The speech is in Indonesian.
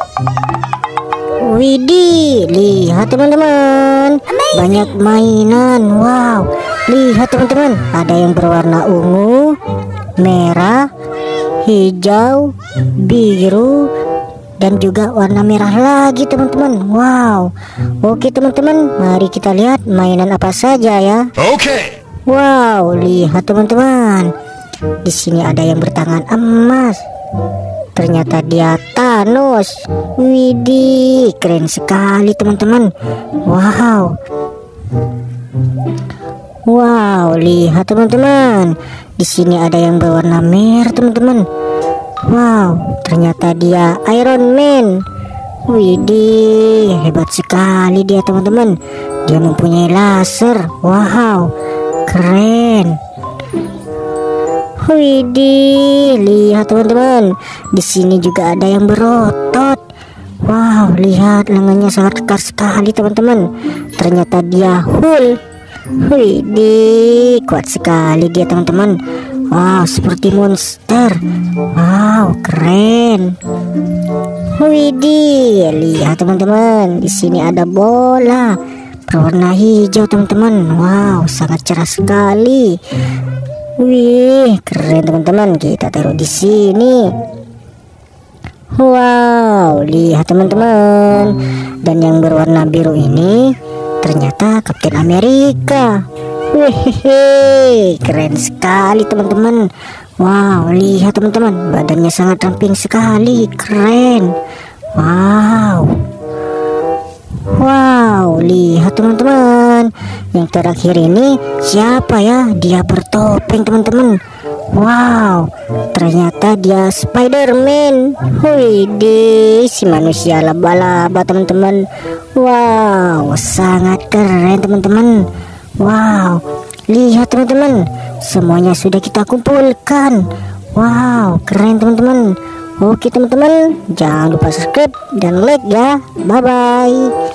Widih, lihat teman-teman, banyak mainan. Wow, lihat teman-teman, ada yang berwarna ungu, merah, hijau, biru, dan juga warna merah lagi teman-teman. Wow, oke teman-teman, mari kita lihat mainan apa saja ya. Oke. Wow, lihat teman-teman, di sini ada yang bertangan emas. Ternyata dia Thanos. Widih, keren sekali teman-teman. Wow. Wow, lihat teman-teman. Di sini ada yang berwarna merah teman-teman. Wow, ternyata dia Iron Man. Widih, hebat sekali dia teman-teman. Dia mempunyai laser. Wow, keren. Widih, lihat teman-teman. Di sini juga ada yang berotot. Wow, lihat lengannya sangat kekar sekali teman-teman. Ternyata dia Hulk. Widih, kuat sekali dia teman-teman. Wow, seperti monster. Wow, keren. Widih, lihat teman-teman. Di sini ada bola berwarna hijau teman-teman. Wow, sangat cerah sekali. Wih, keren teman-teman. Kita taruh di sini. Wow, lihat teman-teman. Dan yang berwarna biru ini ternyata Kapten Amerika. Wih, keren sekali teman-teman. Wow, lihat teman-teman, badannya sangat ramping sekali. Keren. Wow. Wow, lihat teman-teman. Yang terakhir ini siapa ya? Dia bertopeng teman-teman. Wow, ternyata dia Spider-Man. Widih, si manusia laba-laba teman-teman. Wow, sangat keren teman-teman. Wow, lihat teman-teman, semuanya sudah kita kumpulkan. Wow, keren teman-teman. Oke teman-teman, jangan lupa subscribe dan like ya. Bye-bye.